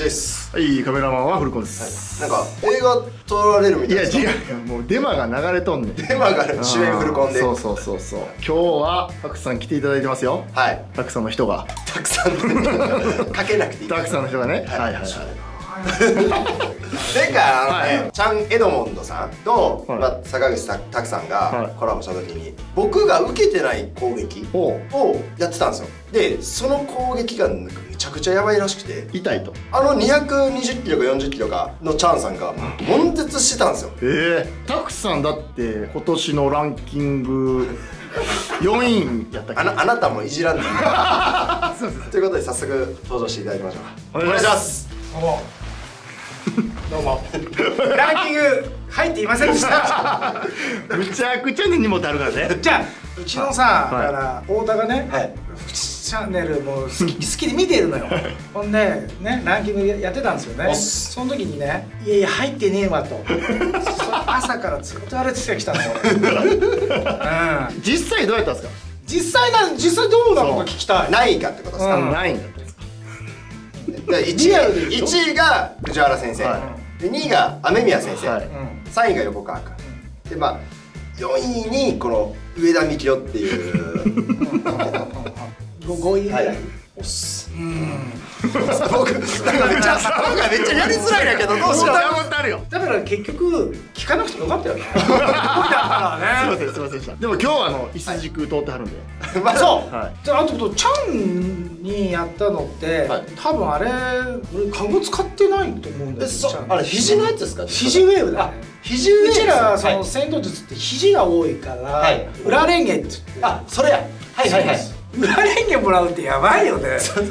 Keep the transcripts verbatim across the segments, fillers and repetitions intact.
です。 はい、カメラマンはフルコンです。 なんか映画撮られるみたいな。 いや違う、もうデマが流れとんねん。 デマが主演フルコンで。 そうそうそうそう。今日はたくさん来ていただいてますよ。はい。たくさんの人が。 たくさんかけなくていい。たくさんの人がね。はいはいはい。 前回あのね、チャン・エドモンドさんと坂口拓さんがコラボした時に僕が受けてない攻撃をやってたんですよ。でその攻撃がめちゃくちゃやばいらしくて、痛いと。あのにひゃくにじゅっキロかよんじゅっキロかのチャンさんが悶絶してたんですよ。ええ、拓さんだって今年のランキングよんいやったっけ。あな、あなたもいじらんでということで早速登場していただきましょう。お願いします。 どうもランキング入っていませんでしたむちゃくちゃに荷物あるからね。 じゃあうちのさ、だから太田がね、福地チャンネルも好き好きで見てるのよ。ほんでね、ランキングやってたんですよね。その時にね、いやいや入ってねえわと朝からずっとあれつけてきたの。 実際どうやったんですか。 実際な実際どうなのか聞きたい。 何位かってことですか。何位だったんですか。いちいが藤原先生、にいが雨宮先生、さんいが横川君で、まあよんいにこの上田幹雄っていうごいぐらい。 おっす。僕なんかめっちゃなんかめっちゃやりづらいんだけど、どうしよう。 だから結局聞かなくてもよかったよね。だからね。 すいませんすいませんでした。でも今日はあの一筋軸通ってはるんで。 まあそう。じゃああとチャンにやったのって多分あれ俺カゴ使ってないと思うんだよ。 あれ肘のやつですか。 肘ウェーブだ。肘ウェーブ。うちらその戦闘術って肘が多いから裏レンゲって。 あ、それや。はいはいはい。 裏レンゲもらうってやばいよね。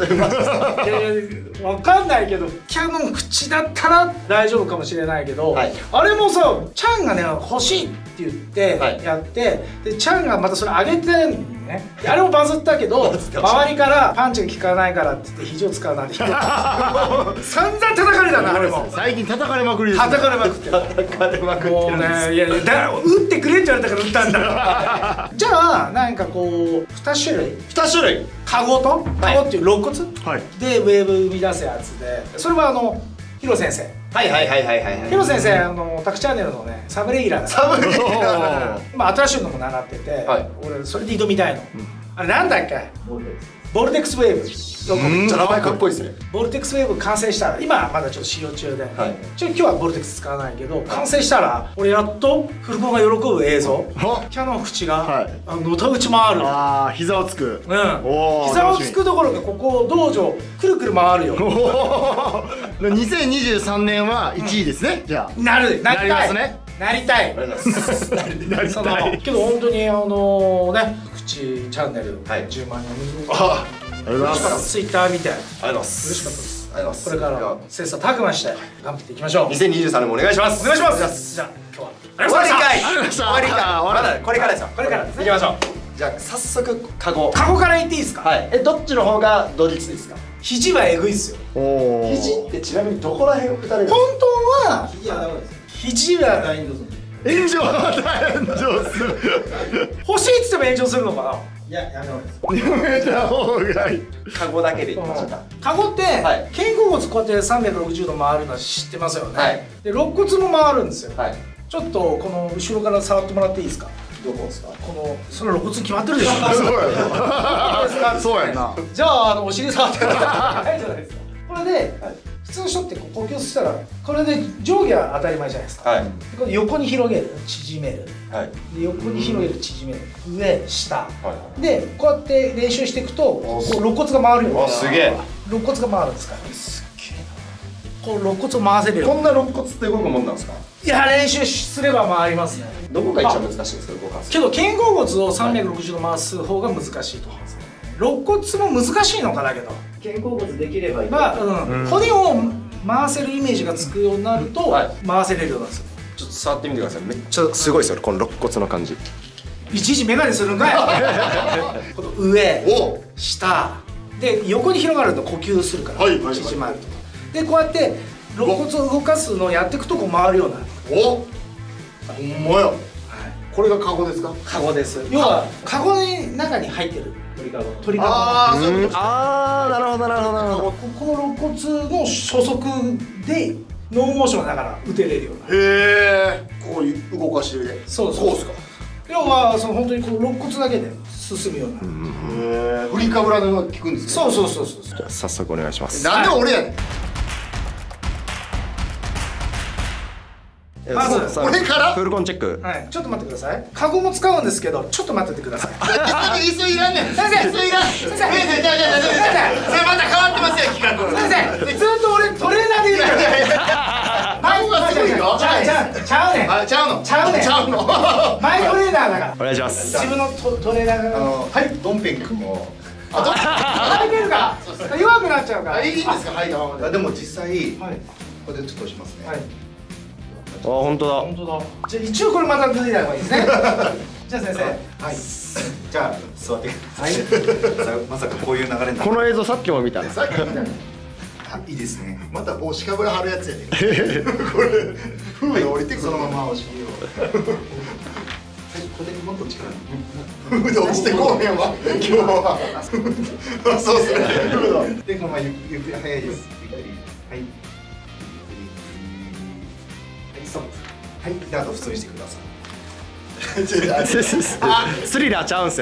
わかんないけどキャノン口だったら大丈夫かもしれないけど、はい、あれもさチャンがね欲しいって言ってやって、はい、でチャンがまたそれ上げてんのね。あれもバズったけど周りからパンチが効かないからって言って肘を使うなんて散々叩かれたな。あれも最近叩かれまくりです。 叩かれまくって叩かれまくってもうね、いやいやだ打ってくれって言われたから打ったんだじゃあなんかこうに種類に種類カゴとカゴっていう肋骨でウェーブ生み出すやつで、それはあのヒロ先生。 はいはいはいはいはい。 ヒロ先生あのタクチャンネルのねサブレギュラーだ。サブレギュラー。今新しいのも習ってて、俺それで挑みたいの。あれなんだっけ？ボルテックスウェーブ。 めっちゃ名前かっこいいですね。 ボルテックスウェーブ完成したら、今まだちょっと使用中で、ちょ今日はボルテックス使わないけど、完成したら俺やっとフルコンが喜ぶ映像。キャノン口がのたうち回る。 ああ、膝をつく。 うん。膝をつくどころかここ道場くるくる回るよ。 にせんにじゅうさんねんはいちいですね。じゃあなるなりたいね。 なりたい。なりたい。けど本当にあのね、口チャンネルじゅうまんにん。ありがとうございます。ツイッター見て。ありがとうございます。嬉しかったです。ありがとうございます。これから切磋琢磨して頑張っていきましょう。 にせんにじゅうさんねんもお願いします。 お願いします。じゃあ今日は終わりかい。終わりか。まだこれからですよ。 これから行きましょう。じゃあ早速カゴ。 カゴからいっていいですか。 はい。え、どっちの方が同率ですか。 肘はえぐいっすよ。 肘ってちなみにどこら辺を打たれる。 本当は肘はダメです。肘は大丈夫。 炎上炎上する。 欲しいっつっても炎上するのかな。いや、やめろです。 やめた方がいい。 カゴだけでいきましょうか。 カゴって肩甲骨こうやってさんびゃくろくじゅうど回るの知ってますよね。で肋骨も回るんですよ。ちょっとこの後ろから触ってもらっていいですか。どこですか。このその肋骨決まってるでしょ。 そうやな。 じゃああのお尻触ってください。ないじゃないですか。これで普通の人ってこう呼吸したらこれで上下は当たり前じゃないですか。これ横に広げる縮める。横に広げる縮める上下でこうやって練習していくと肋骨が回るよ。 すげえ。 肋骨が回るんですから。すげえな。こう肋骨を回せるよ。 こんな肋骨って動くもんなんですか。 いや練習すれば回りますね。 どこが一番難しいんですか。動かすけど肩甲骨をさんびゃくろくじゅうど回す方が難しいと思います。肋骨も難しいのかだけど肩甲骨できればいい。 まあうん骨を回せるイメージがつくようになると回せれるようなんですよ。 ちょっと触ってみてください。めっちゃすごいですよこの肋骨の感じ。 いちいちメガネするんかい。この上下で横に広がると呼吸するから縮まるとかでこうやって肋骨を動かすのをやっていくとこう回るようになる。 おっほんまや。これがカゴですか。 カゴです。要はカゴの中に入ってる鳥かご。 鳥かご。 ああ、そういうこと。ああ、なるほどなるほどなるほど。 この肋骨の初速でノーモーションだから打てれるような。 へえ。こう動かしてるね。 そうそう。こうですか。要はその本当にこう肋骨だけで進むような。 へえ。振りかぶらのが効くんですか。 そうそうそうそう。 じゃあ早速お願いします。 なんで俺やねん。 まず俺からフルコンチェック。 はい、ちょっと待ってください。カゴも使うんですけど、ちょっと待っててください。 椅子いらんねん。 先生、 椅子いらん。先生、先生、じゃあじゃあじゃあ先生。それまた変わってますよ企画。 先生、ずっと俺トレーナーでいるから。マイクがすごいよ。ちゃうちゃうちゃうねん。 あ、ちゃうの。 ちゃうねん。 ちゃうの。 マイトレーナーだから。 お願いします。 自分のトトレーナーが。 はい、ドンペン君も。 あ、ドンペン。履いてるか。弱くなっちゃうから。 いいんですか、はい、でも実際、これでちょっとしますね。 あ、本当だ。 本当だ。じゃあ一応これまた脱いだ方がいいですね。じゃあ先生。 はい。じゃあ座ってください。まさかこういう流れになる。 この映像さっきも見た。 さっき見た。あ、いいですね。また帽子かぶらはるやつやね。これ風で降りてそのままお尻を。これもっと力。風で落ちてこうへんわ。今日は。そうですね。で、このままゆっくり早いです。ゆっくり。はい。ストップ。はい、であと普通にしてください。 スリラーちゃうんすよ。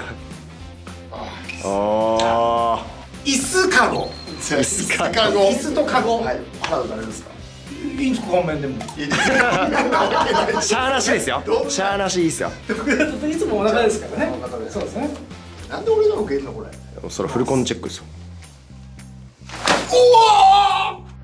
ああ。 椅子カゴ。 椅子カゴ。 椅子とカゴ。 はい。ハード誰ですか。 いいんすか、顔面でも。 シャーなしですよ。シャーなしいいっすよ。 いつもお腹ですからね。そうですね。 なんで俺が受けるのこれ。 それフルコンチェックですよ。 おお。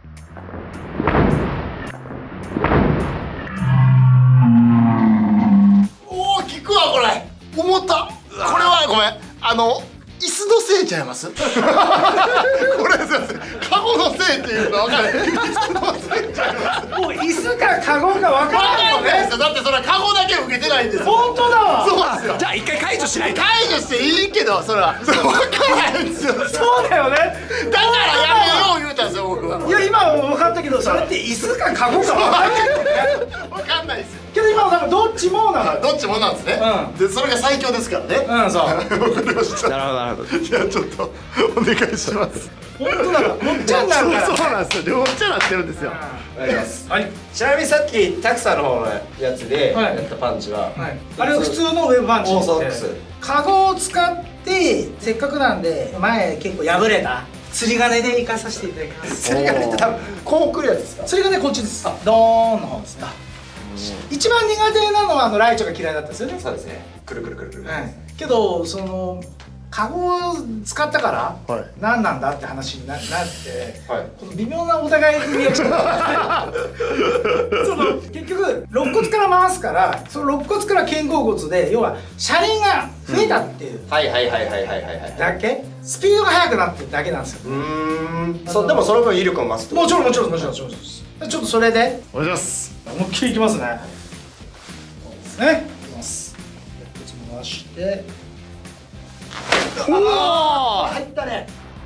これ思った。これはごめん、あの椅子のせいちゃいます。これすいません、カゴのせいっていうのは分かる。椅子のせいちゃいます。 もう椅子かカゴか分からないよね。 だってそれカゴだけ受けてないんですよ。 本当だわ。 そうですよ。 じゃあ一回解除しないと。 解除していいけど、それはそれ分からないんですよ。 そうだよね。 だからやめよう言うたんですよ僕は。 いや今は分かったけど、それって椅子かカゴか分かんないよね。 分かんないですよ。 けど今はなんかどっちもなの。 どっちもなんですね。でそれが最強ですからね。 うん、そう。 わかりました。 なるほどなるほど。 じゃあちょっとお願いします。 本当だからごっちゃになるから。 そうなんですよ。ごっちゃなってるんですよ。 お願いします。 はい。 ちなみにさっきタクサの方のやつでやったパンチは、 あれは普通のウェブパンチ。 オーソドックス。 カゴを使ってせっかくなんで前結構破れた釣り鐘で行かさせていただきます。 釣り鐘って多分こう来るやつですか。 釣り鐘こっちです。ドーンの方ですね。一番苦手なのはあのライチョが嫌いだったんですよね。 そうですね。くるくるくるくる。 けどそのカゴを使ったから何なんだって話になって、この微妙なお互いのリアクションがその結局肋骨から回すから、その肋骨から肩甲骨で要は車輪が増えたっていうはいはいはいはいはいはいだけ、スピードが速くなってるだけなんですよ。 うーん。そう、でもその分威力も増す。 もちろんもちろんもちろんもちろん。ちょっとそれでお願いします。 思いっきりいきますね。そうですね。いきます。肋骨回して。おお、入ったね。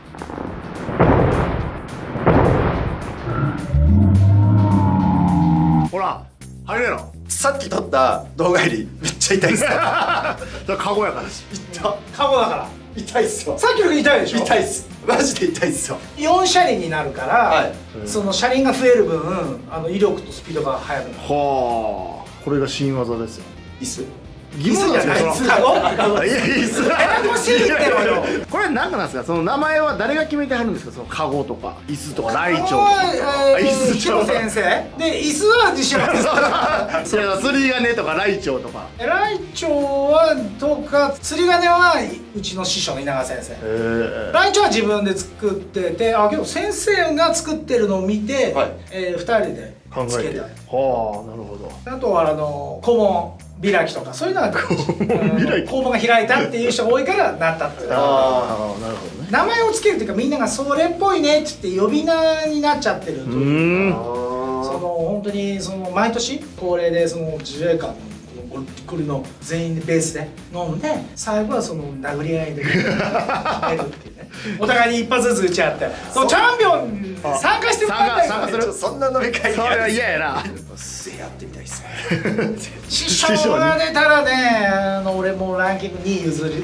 ほら、入れろ。 さっき撮った動画よりめっちゃ痛いっすよ。 カゴやから。 痛。カゴだから。 痛いっすよ。 さっきの痛いでしょ。 痛いっす。マジで痛いっすよ。 よん車輪になるから、はい、その車輪が増える分、あの威力とスピードが速くなる。 はあ、これが新技ですよ。 椅子。 疑問なんですよ。 カゴ？ いや、椅子。 ややこしいってのよ。 これ何なんですか。その名前は誰が決めてはるんですか。そのカゴとか椅子とかライチョウとか。 椅子西野先生。で椅子は西野先生。 いや、釣り鐘とかライチョウとか。 ライチョウはとか釣り鐘はうちの師匠の稲川先生。ライチョウは自分で作ってて、あけど先生が作ってるのを見て、え二人でつけた。はあ、なるほど。 あとはあの顧問開きとかそういうのは工房が開いたっていう人が多いからなったっていう。 ああ、なるほどね。 名前をつけるっていうか、みんながそれっぽいねって言って呼び名になっちゃってるというか、その本当にその毎年恒例でその自衛官のゴリゴリの全員でベースで飲んで、最後はその殴り合いで決めるっていうね。お互いに一発ずつ打ち合って、そのチャンピオン参加してもらいたい。 参加する。 そんな飲み会。 それは嫌やな。 やってみたいっす。 師匠が出たらね、あの俺もランキングにい譲り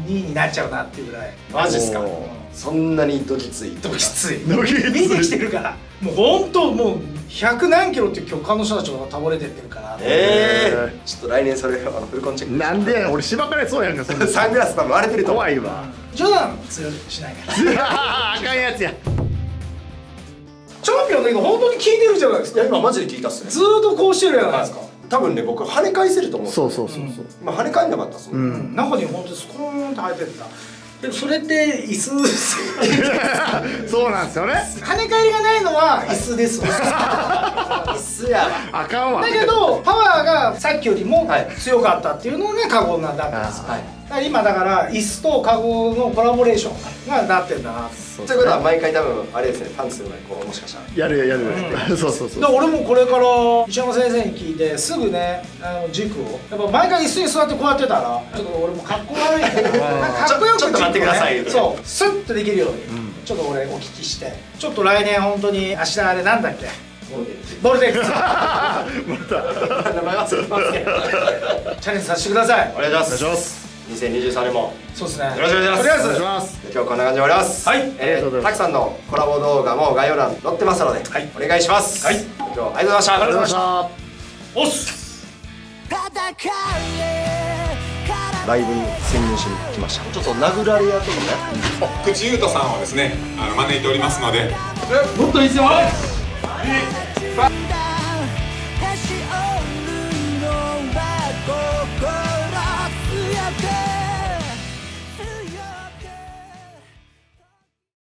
にいになっちゃうなっていうぐらい。 マジっすか。そんなにどぎつい。 どぎつい。 ドキつい見てきてるから。もう本当もうひゃくなんキロっていう極寒の人たちが倒れてってるから。 ええ。ちょっと来年それあのフルコンチェック。 なんでやねん、俺しばかれそうやんか。そんなサングラス多分割れてると思う。 怖いわ。 冗談強くしないから。 あかんやつや。 チャンピオンだけど本当に効いてるじゃないですか。 いや今マジで聞いたっすね。 ずーっとこうしてるじゃないですか。 多分ね僕跳ね返せると思う。 そうそうそうそう。 今跳ね返んなかったっすもん。 中に本当にスコーンと入ってた。でそれって椅子そうなんですよね。 跳ね返りがないのは椅子です。 椅子やわ。 あかんわ。 だけどパワーがさっきよりも強かったっていうのがカゴになったんです。だから今だから椅子とカゴのコラボレーションがなってんだな。 ということは毎回多分あれですね、パンツの前こうもしかしたらやるやる。そうそうそう。 で俺もこれから石山先生に聞いてすぐねあの軸をやっぱ毎回椅子に座ってこうやってたらちょっと俺もかっこ悪いからかっこよくちょっと待ってください。 そうスッとできるようにちょっと俺お聞きしてちょっと来年本当に明日あれなんだっけボルテックス名前忘れてますけどチャレンジさせてください。 お願いします。お願いします。にせんにじゅうさんねんもそうですね。 よろしくお願いします。 とりあえずお願いします。 今日こんな感じで終わります。 はい。 えー、たくさんのコラボ動画も概要欄に載ってますので、はい、お願いします。はい。今日はありがとうございました。 ありがとうございました。 おっす。ライブに潜入しに来ました。ちょっと殴られ屋とかね。 口優斗さんをですね、あの招いておりますので。 もっといいですよ。